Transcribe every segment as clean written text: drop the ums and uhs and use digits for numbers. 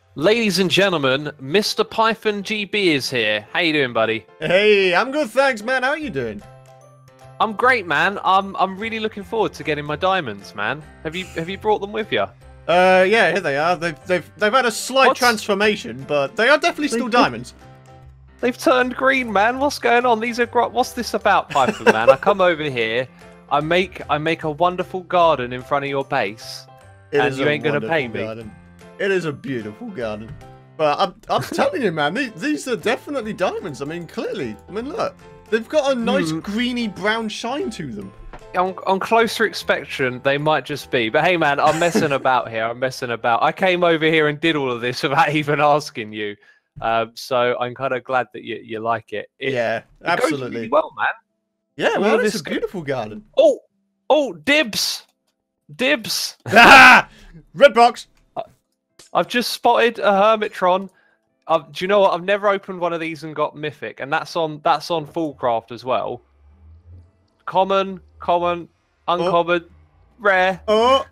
Ladies and gentlemen, Mr. Python GB is here. How you doing, buddy? Hey, I'm good, thanks, man. How are you doing? I'm great, man. I'm really looking forward to getting my diamonds, man. Have you brought them with you? Yeah, here they are. They've had a slight transformation, but they are definitely still diamonds. They've turned green, man. What's going on? What's this about, Python, man? I come over here, I make a wonderful garden in front of your base, and you ain't gonna pay me. Garden. It is a beautiful garden. But I'm telling you, man, these are definitely diamonds. I mean, clearly. I mean, look. They've got a nice greeny brown shine to them. On closer inspection, they might just be. But hey, man, I'm messing about here. I'm messing about. I came over here and did all of this without even asking you. So I'm kind of glad that you like it. Yeah, absolutely. It goes really well, man. Yeah, well, it's a beautiful garden. Oh, dibs. Dibs. Red box. I've just spotted a Hermitron. Do you know what? I've never opened one of these and got mythic, and that's on full craft as well. Common, uncommon, rare. Oh,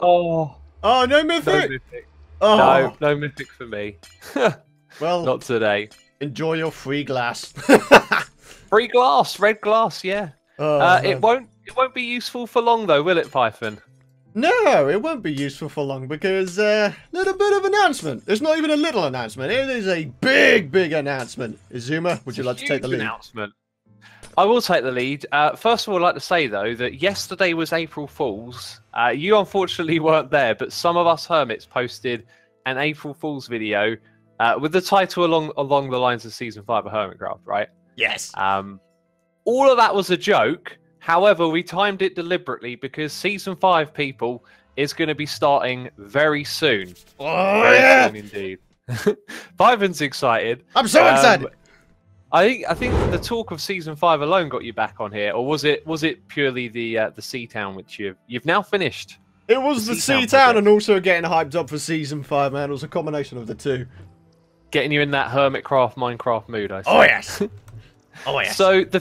No no mythic. mythic. Oh, No mythic for me. Well, not today. Enjoy your free glass. Free glass, red glass, yeah. It won't be useful for long though, will it, Python? No, it won't be useful for long because little bit of announcement. It's not even a little announcement. It is a big announcement. Izuma, would you like to take the lead? Announcement. I will take the lead. First of all, I'd like to say though that yesterday was April Fool's. You unfortunately weren't there, but some of us hermits posted an April Fool's video with the title along the lines of Season 5 of Hermitcraft, right? Yes. All of that was a joke. However, we timed it deliberately because Season 5, people, is going to be starting very soon. Oh, very soon indeed. Python's excited. I'm so excited. I think the talk of Season 5 alone got you back on here, or was it purely the Sea Town, which you've now finished? It was the Sea Town and also getting hyped up for Season 5, man. It was a combination of the two. Getting you in that Hermitcraft, Minecraft mood, I see. Oh, yes. Oh, yes. So the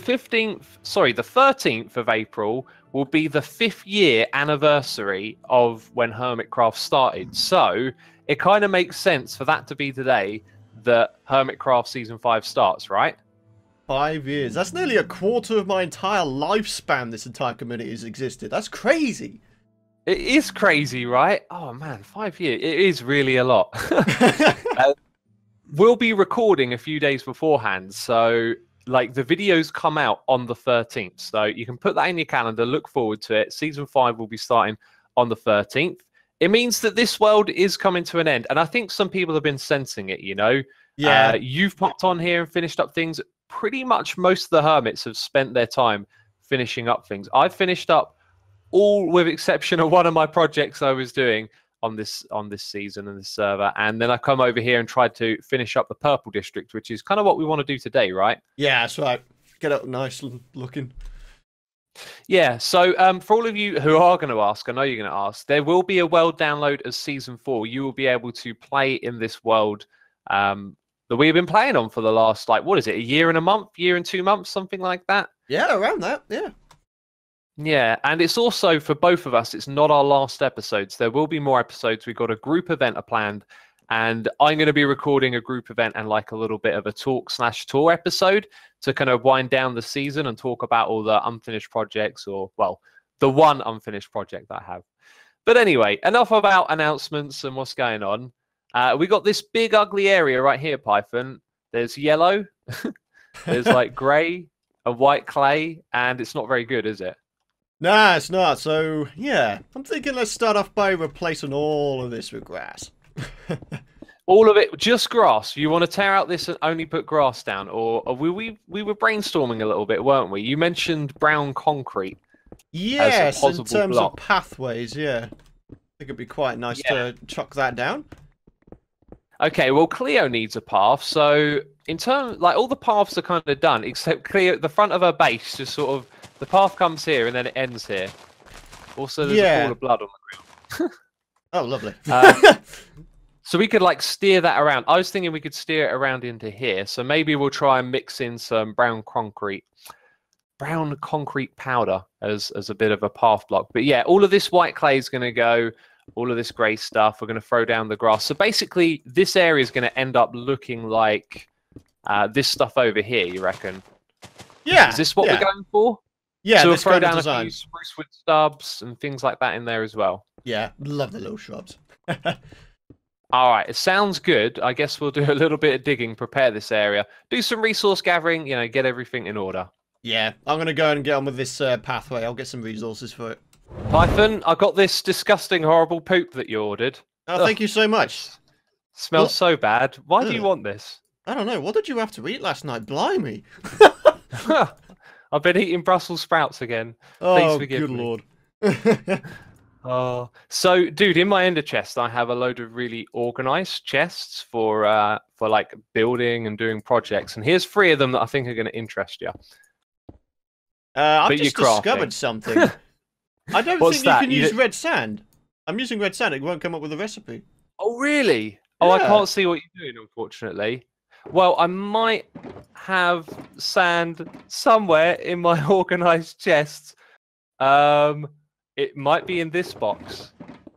13th of April will be the 5th year anniversary of when Hermitcraft started. So it kind of makes sense for that to be today that Hermitcraft Season 5 starts, right? 5 years. That's nearly a quarter of my entire lifespan this entire community has existed. That's crazy. It is crazy, right? Oh, man, 5 years. It is really a lot. We'll be recording a few days beforehand, so like the videos come out on the 13th, so you can put that in your calendar, look forward to it. Season 5 will be starting on the 13th. It means that this world is coming to an end, and I think some people have been sensing it, you know? Yeah. You've popped on here and finished up things. Pretty much most of the hermits have spent their time finishing up things. I've finished up all with exception of one of my projects I was doing on this season and this server, and then I come over here and tried to finish up the purple district, which is kind of what we want to do today, right? Yeah, that's right. Get it nice looking. Yeah, so for all of you who are going to ask, I know you're going to ask, there will be a world download as Season 4. You will be able to play in this world that we've been playing on for the last, like, what is it, a year and a month, year and 2 months, something like that? Yeah, around that, yeah. Yeah, and it's also, for both of us, it's not our last episodes. There will be more episodes. We've got a group event planned, and I'm going to be recording a group event and like a little bit of a talk/tour episode to kind of wind down the season and talk about all the unfinished projects, or, well, the one unfinished project that I have. But anyway, enough about announcements and what's going on. We got this big ugly area right here, Python. There's yellow, there's like grey and white clay, and it's not very good, is it? Nah, it's not. So, yeah, I'm thinking let's start off by replacing all of this with grass. All of it, just grass. You want to tear out this and only put grass down? Or we were brainstorming a little bit, weren't we? You mentioned brown concrete. Yes, in terms of pathways, yeah. I think it'd be quite nice to chuck that down. Okay, well, Cleo needs a path, so in terms, like, all the paths are kind of done, except Cleo, the front of her base, just sort of, the path comes here and then it ends here. Also, there's a pool of blood on the ground. Oh, lovely. So we could, like, steer that around. I was thinking we could steer it around into here, so maybe we'll try and mix in some brown concrete powder as a bit of a path block. But yeah, all of this white clay is going to go all of this grey stuff. We're going to throw down the grass. So basically, this area is going to end up looking like this stuff over here, you reckon? Yeah. Is this what we're going for? Yeah, so we'll this throw kind of down a design. few spruce wood stubs and things like that in there as well. Yeah, love the little shrubs. All right, it sounds good. I guess we'll do a little bit of digging, prepare this area, do some resource gathering, you know, get everything in order. Yeah, I'm going to go and get on with this pathway. I'll get some resources for it. Python, I got this disgusting, horrible poop that you ordered. Oh, thank you so much. Smells so bad. Why do you want this? I don't know. What did you have to eat last night? Blimey. I've been eating Brussels sprouts again. Oh, Please forgive good me. lord. Oh, so dude, in my ender chest, I have a load of really organized chests for like building and doing projects, and here's 3 of them that I think are going to interest you. I've just discovered something. I don't think you can use red sand. I'm using red sand. It won't come up with a recipe. Oh, really? Yeah. Oh, I can't see what you're doing, unfortunately. Well, I might have sand somewhere in my organized chests. It might be in this box.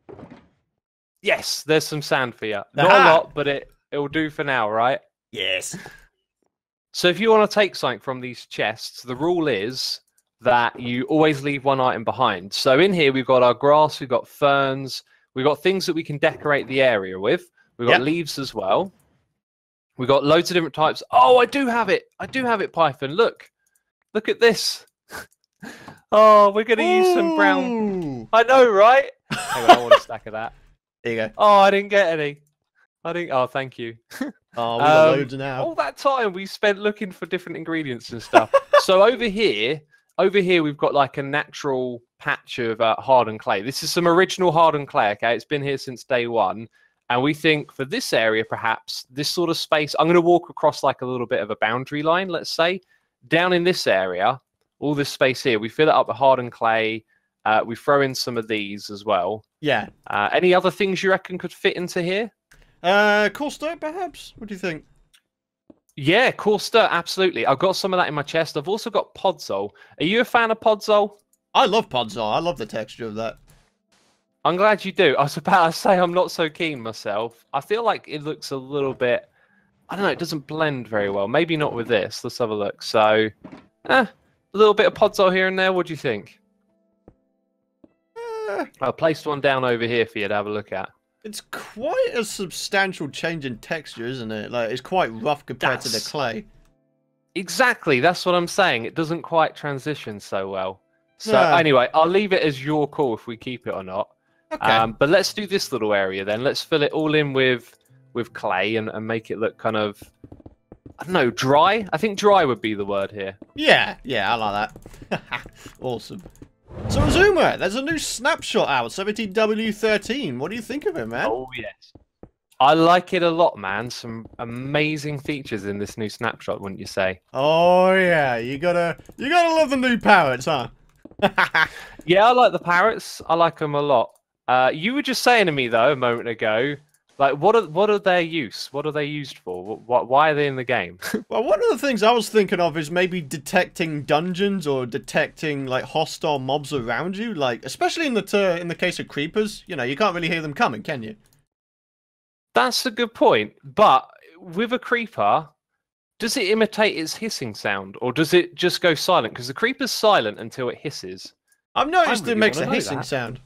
Yes, there's some sand for you. Not a lot, but it'll do for now, right? Yes. So if you want to take something from these chests, the rule is that you always leave one item behind. So in here, we've got our grass, we've got ferns, we've got things that we can decorate the area with. We've got leaves as well. We've got loads of different types. Oh, I do have it. I do have it, Python. Look. Look at this. Oh, we're going to use some brown. I know, right? Hang on, I want a stack of that. There you go. Oh, I didn't get any. I didn't. Oh, thank you. Oh, we got loads now. All that time we spent looking for different ingredients and stuff. So over here we've got like a natural patch of hardened clay. This is some original hardened clay. Okay, it's been here since day one. And we think for this area, perhaps this sort of space, I'm going to walk across like a little bit of a boundary line, let's say. Down in this area, all this space here, we fill it up with hardened clay. We throw in some of these as well. Yeah. Any other things you reckon course into here? Coarse dirt, perhaps? What do you think? Yeah, coarse dirt, absolutely. I've got some of that in my chest. I've also got podzol. Are you a fan of podzol? I love podzol. I love the texture of that. I'm glad you do. I was about to say I'm not so keen myself. I feel like it looks a little bit... I don't know, it doesn't blend very well. Maybe not with this. Let's have a look. So, a little bit of podzol here and there. What do you think? I placed one down over here for you to have a look at. It's quite a substantial change in texture, isn't it? Like, it's quite rough compared to the clay. Exactly. That's what I'm saying. It doesn't quite transition so well. So, anyway, I'll leave it as your call if we keep it or not. Okay. But let's do this little area then. Let's fill it all in with clay and make it look kind of, I don't know, dry? I think dry would be the word here. Yeah, I like that. Awesome. So, Azuma, there's a new snapshot out, 17W13. What do you think of it, man? Oh, yes. I like it a lot, man. Some amazing features in this new snapshot, wouldn't you say? Oh, yeah. You gotta love the new parrots, huh? Yeah, I like the parrots. I like them a lot. You were just saying to me, though, a moment ago, like, what are their use? What are they used for? Why are they in the game? Well, one of the things I was thinking of is maybe detecting dungeons or detecting like hostile mobs around you, like especially in the case of creepers. You know, you can't really hear them coming, can you? That's a good point. But with a creeper, does it imitate its hissing sound, or does it just go silent? Because the creeper's silent until it hisses. I've noticed it makes a hissing sound.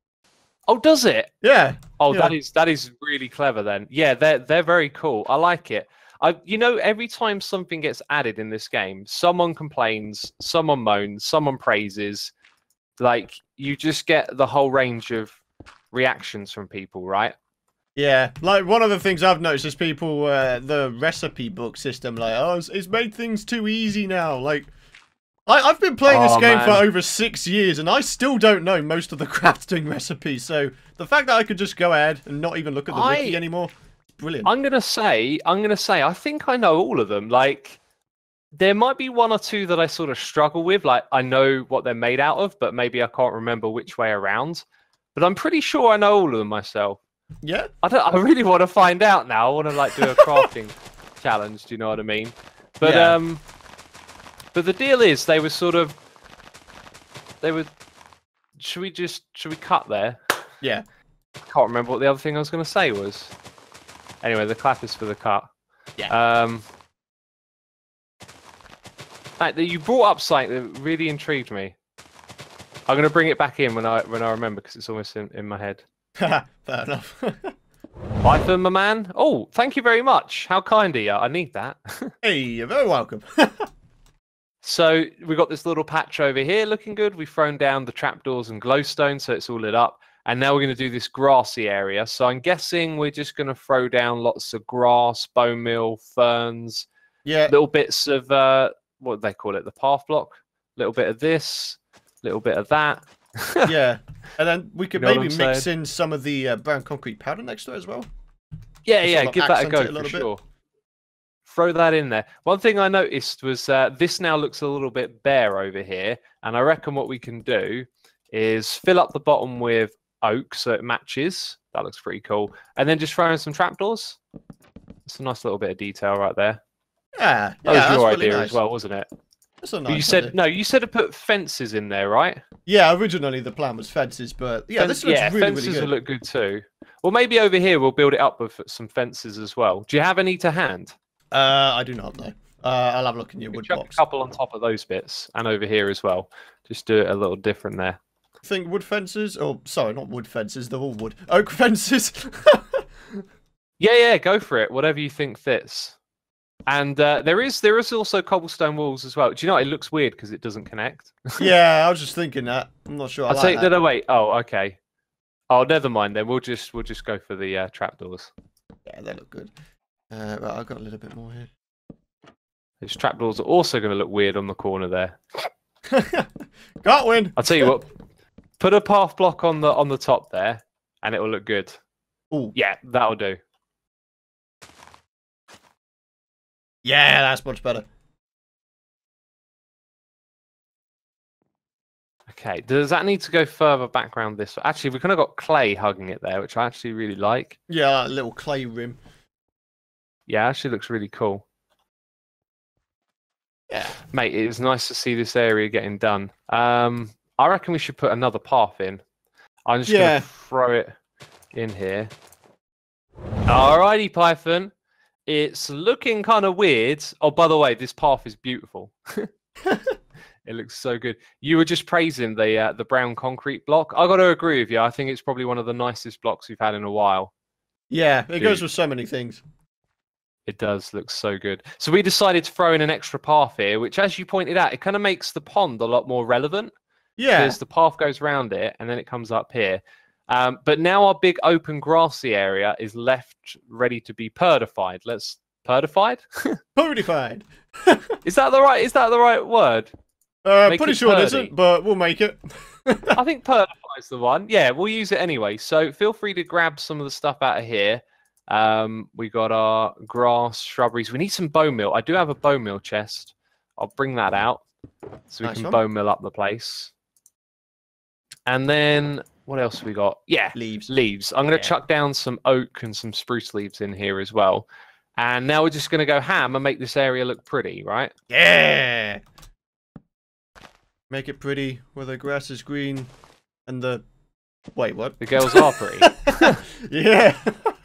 Oh, does it? Yeah. Oh, yeah. that is really clever then. Yeah, they're very cool. I like it. You know, every time something gets added in this game, someone complains, someone moans, someone praises. Like, you just get the whole range of reactions from people, right? Yeah, like one of the things I've noticed is people, the recipe book system, like, oh, it's made things too easy now. Like, I've been playing this game for over 6 years, and I still don't know most of the crafting recipes. So the fact that I could just go ahead and not even look at the wiki anymore, it's brilliant. I'm gonna say, I think I know all of them. Like, there might be one or two that I sort of struggle with. Like, I know what they're made out of, but maybe I can't remember which way around. But I'm pretty sure I know all of them myself. Yeah. I really want to find out now. I want to like do a crafting challenge. Do you know what I mean? But yeah. But the deal is, they were. Should we cut there? Yeah. I can't remember what the other thing I was going to say was. Anyway, the clap is for the cut. Yeah. You brought up something that really intrigued me. I'm going to bring it back in when I remember because it's almost in my head. Fair enough. Python, my man. Oh, thank you very much. How kind of you. I need that. Hey, you're very welcome. So we got this little patch over here looking good. We've thrown down the trapdoors and glowstone, so it's all lit up. And now we're going to do this grassy area. So I'm guessing we're just going to throw down lots of grass, bone meal, ferns. Yeah. Little bits of, what do they call it? The path block. Little bit of this, little bit of that. Yeah. And then we could You know maybe what I'm mix saying? in some of the brown concrete powder next to it as well. Yeah, Just yeah, sort of give that a accent go it a little for bit. sure. Throw that in there. One thing I noticed was this now looks a little bit bare over here, and I reckon what we can do is fill up the bottom with oak so it matches. That looks pretty cool. And then just throw in some trapdoors. It's a nice little bit of detail right there. Yeah, That was that's your really idea nice. as well, wasn't it? That's a But you nice said idea. no. You said to put fences in there, right? Yeah, originally the plan was fences, but yeah, this looks really, fences really will good. look good too. Well, maybe over here we'll build it up with some fences as well. Do you have any to hand? I do not know. I'll have a look in your We wood chuck box. a couple on top of those bits, and over here as well. Just do it a little different there. I think wood fences, oh, sorry, not wood fences, they're all wood. Oak fences. Yeah, go for it. Whatever you think fits. And there is also cobblestone walls as well. Do you know what? It looks weird because it doesn't connect? Yeah, I was just thinking that. I'm not sure. I I'll like take that. that away. Oh, okay. Oh, never mind then. We'll just go for the trapdoors. Yeah, they look good. Right, I've got a little bit more here. These trapdoors are also going to look weird on the corner there. Can't win. I'll tell you what. Put a path block on the top there, and it will look good. Ooh. Yeah, that'll do. Yeah, that's much better. Okay, does that need to go further back around this way? Actually, we kind of got clay hugging it there, which I actually really like. Yeah, that little clay rim. Yeah, actually looks really cool. Yeah. Mate, it was nice to see this area getting done. I reckon we should put another path in. I'm just going to throw it in here. Alrighty, Python. It's looking kind of weird. Oh, by the way, this path is beautiful. It looks so good. You were just praising the brown concrete block. I got to agree with you. I think it's probably one of the nicest blocks we've had in a while. Yeah, it goes with so many things. It does look so good. So we decided to throw in an extra path here, which, as you pointed out, it kind of makes the pond a lot more relevant. Yeah. Because the path goes around it, and then it comes up here. But now our big open grassy area is left ready to be perdified. Let's perdified? Purified. Is that the right word? Pretty sure it isn't, but we'll make it. I think perdified is the one. Yeah, we'll use it anyway. So feel free to grab some of the stuff out of here. We got our grass, shrubberies. We need some bone meal. I do have a bone meal chest. I'll bring that out so we can bone meal up the place. And then what else we got? Yeah, leaves. I'm going to chuck down some oak and some spruce leaves in here as well. And now we're just going to go ham and make this area look pretty, right? Yeah. Make it pretty where the grass is green and the... Wait, what? The girls are pretty. Yeah.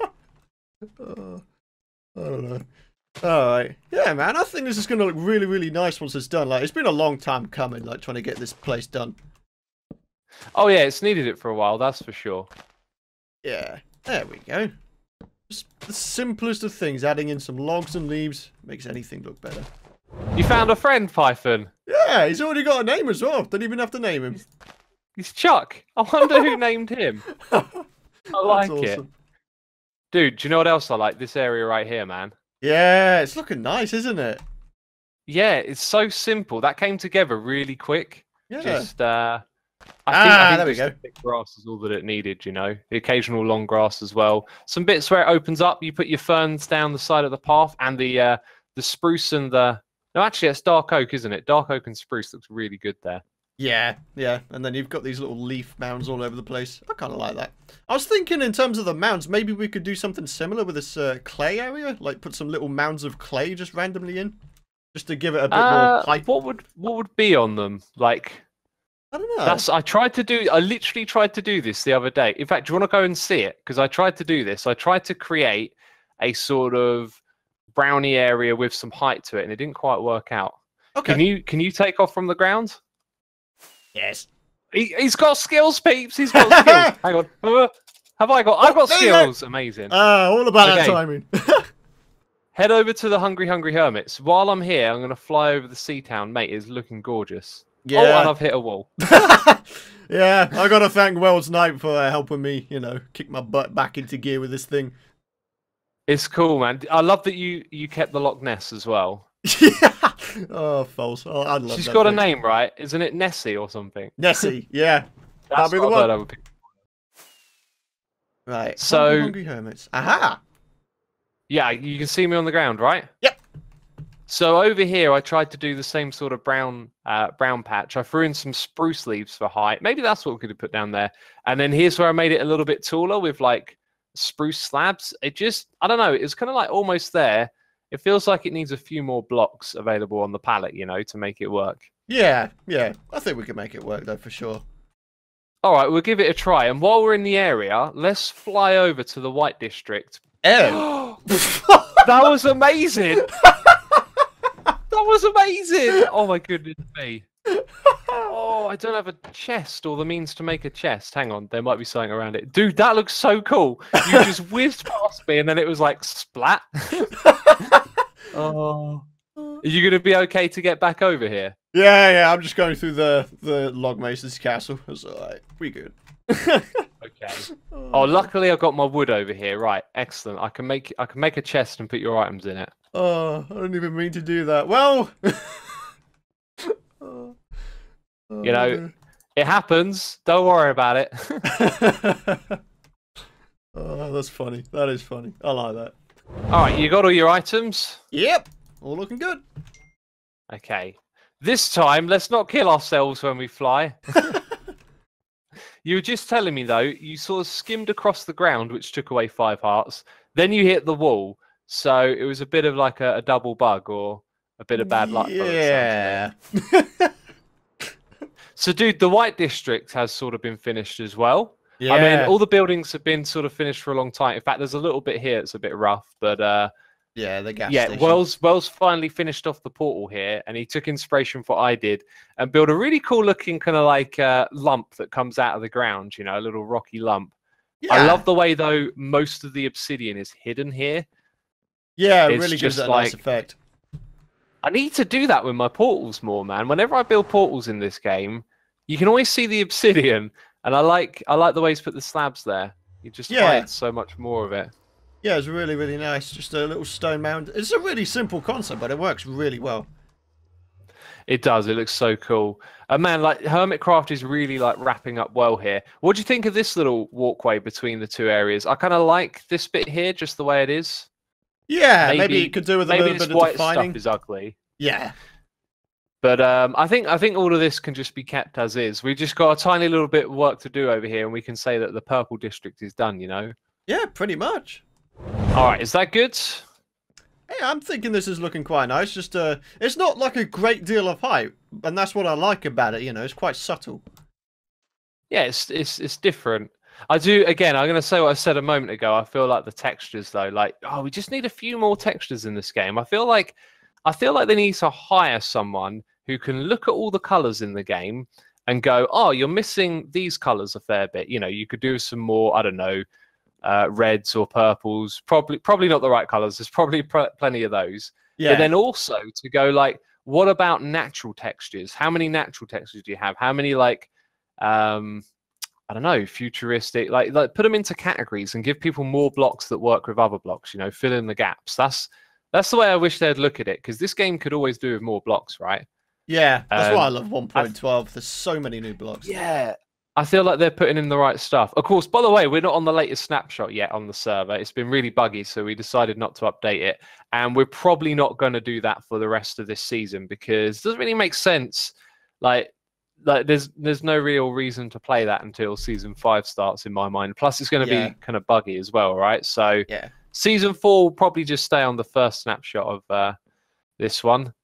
I don't know. Alright. Yeah, man, I think this is going to look really, really nice once it's done. Like, it's been a long time coming, like, trying to get this place done. Oh, yeah, it's needed it for a while, that's for sure. Yeah, there we go. Just the simplest of things, adding in some logs and leaves makes anything look better. You found a friend, Python. Yeah, he's already got a name as well. Don't even have to name him. He's Chuck. I wonder who named him. I like it. Dude, do you know what else I like? This area right here, man. Yeah, it's looking nice, isn't it? Yeah, it's so simple. That came together really quick. Yeah. Just, I think there we just go. the thick grass is all that it needed, you know. The occasional long grass as well. Some bits where it opens up, you put your ferns down the side of the path, and the spruce and the... No, actually, it's dark oak, isn't it? Dark oak and spruce looks really good there. Yeah, yeah. And then you've got these little leaf mounds all over the place. I kind of like that. I was thinking in terms of the mounds, maybe we could do something similar with this clay area. Like put some little mounds of clay just randomly in. Just to give it a bit more height. What would be on them? Like... I don't know. I literally tried to do this the other day. In fact, do you want to go and see it? Because I tried to do this. I tried to create a sort of brownie area with some height to it, and it didn't quite work out. Okay. Can you take off from the ground? Yes. He's got skills, peeps. He's got skills. Hang on. I've got skills. Amazing. All about that timing. Head over to the Hungry Hermits. While I'm here, I'm going to fly over the sea town. Mate, it's looking gorgeous. Yeah. Oh, and I've hit a wall. Yeah, I got to thank Wells Knight for helping me, kick my butt back into gear with this thing. It's cool, man. I love that you kept the Loch Ness as well. Yeah. Oh, false. Oh, I love She's that got thing. a name, right? Isn't it Nessie or something? Nessie, yeah. That'll be the one. Right. So, Hungry Hermits. Aha! Yeah, you can see me on the ground, right? Yep. So over here, I tried to do the same sort of brown patch. I threw in some spruce leaves for height. Maybe that's what we could have put down there. And then here's where I made it a little bit taller with like spruce slabs. I don't know. It's kind of like almost there. It feels like it needs a few more blocks available on the palette, to make it work. Yeah. I think we can make it work though, for sure. All right, we'll give it a try. And while we're in the area, let's fly over to the White District. Oh. That was amazing. That was amazing. Oh my goodness me. Oh, I don't have a chest or the means to make a chest. Hang on, there might be something around it. Dude, that looks so cool. You just whizzed past me and then it was like splat. Oh. Are you going to be okay to get back over here? Yeah, I'm just going through the Logmason's castle. It's alright. We good. Okay. Oh, luckily I got my wood over here. Right, excellent. I can make a chest and put your items in it. Oh, I don't even mean to do that. Well, it happens. Don't worry about it. Oh, that's funny. That is funny. I like that. All right, you got all your items? Yep. All looking good. Okay. This time, let's not kill ourselves when we fly. You were just telling me, though, you sort of skimmed across the ground, which took away 5 hearts. Then you hit the wall. So it was a bit of like a double bug or a bit of bad luck. Yeah. So, dude, the White District has sort of been finished as well. Yeah. I mean, all the buildings have been sort of finished for a long time. In fact, there's a little bit here that's a bit rough, but yeah, the gas station. Wells finally finished off the portal here, and he took inspiration from what I did and built a really cool looking kind of like lump that comes out of the ground, a little rocky lump. Yeah. I love the way, though, most of the obsidian is hidden here. Yeah, it really gives it a nice effect. I need to do that with my portals more, man. Whenever I build portals in this game, you can always see the obsidian, and I like the way he's put the slabs there. You just hide so much more of it. Yeah, it's really, really nice. Just a little stone mound. It's a really simple concept, but it works really well. It does. It looks so cool. Man, like Hermitcraft is really like wrapping up well here. What do you think of this little walkway between the two areas? I kind of like this bit here, just the way it is. Yeah, maybe it could do with a little bit of white defining. Stuff is ugly. Yeah. But I think all of this can just be kept as is. We've just got a tiny little bit of work to do over here, and we can say that the purple district is done. Yeah, pretty much. All right, is that good? Hey, I'm thinking this is looking quite nice. Just it's not like a great deal of hype, and that's what I like about it. It's quite subtle. Yeah, it's different. I do. Again, I'm going to say what I said a moment ago. I feel like the textures, though, we just need a few more textures in this game. I feel like they need to hire someone who can look at all the colors in the game and go, oh, you're missing these colors a fair bit. You could do some more, I don't know, reds or purples. Probably not the right colors. There's probably plenty of those. Yeah. But then also to go like, what about natural textures? How many natural textures do you have? How many I don't know, futuristic, like put them into categories and give people more blocks that work with other blocks, fill in the gaps. That's the way I wish they'd look at it, because this game could always do with more blocks, right? Yeah, that's why I love 1.12. There's so many new blocks. Yeah, I feel like they're putting in the right stuff. Of course, by the way, we're not on the latest snapshot yet on the server. It's been really buggy, so we decided not to update it. And we're probably not going to do that for the rest of this season, because it doesn't really make sense. Like there's no real reason to play that until season 5 starts, in my mind. Plus, it's going to be kind of buggy as well, right? So season 4 will probably just stay on the first snapshot of this one.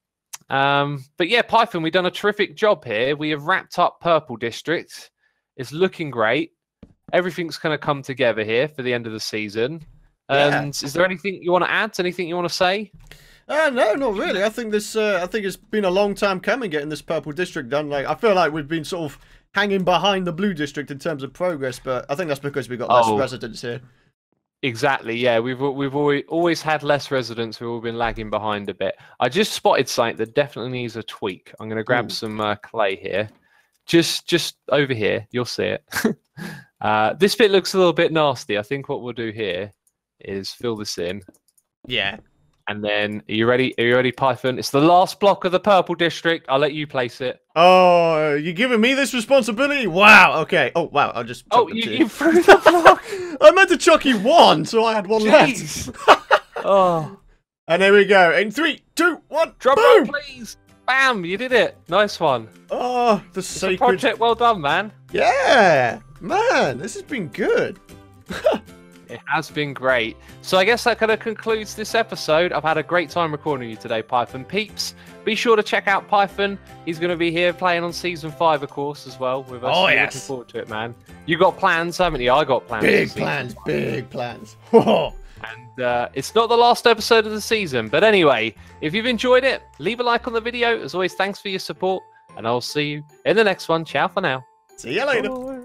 But yeah, Python, we've done a terrific job here. We have wrapped up Purple District. It's looking great. Everything's going to come together here for the end of the season. And is there anything you want to add? Anything you want to say? No, not really. I think this. I think it's been a long time coming getting this Purple District done. Like, I feel like we've been sort of hanging behind the Blue District in terms of progress, but I think that's because we've got less residents here. Exactly. Yeah, we've always had less residents. We've all been lagging behind a bit. I just spotted something that definitely needs a tweak. I'm going to grab some clay here, just over here. You'll see it. This bit looks a little bit nasty. I think what we'll do here is fill this in. Yeah. And then, are you ready? Are you ready, Python? It's the last block of the Purple District. I'll let you place it. Oh, you're giving me this responsibility? Wow. Okay. Oh, wow. I'll just. Oh, you threw the block. I meant to chuck you one, so I had one left. Oh. And there we go. In 3, 2, 1. Drum roll, please. Bam! You did it. Nice one. Oh, the sacred project. Well done, man. Yeah, man. This has been good. It has been great. So I guess that kind of concludes this episode. I've had a great time recording you today, Python peeps. Be sure to check out Python. He's going to be here playing on Season 5, of course, as well with us. Oh, yes. Looking forward to it, man. You got plans, haven't you? I got plans. Big plans, big plans. And it's not the last episode of the season. But anyway, if you've enjoyed it, leave a like on the video. As always, thanks for your support. And I'll see you in the next one. Ciao for now. See you later. Bye.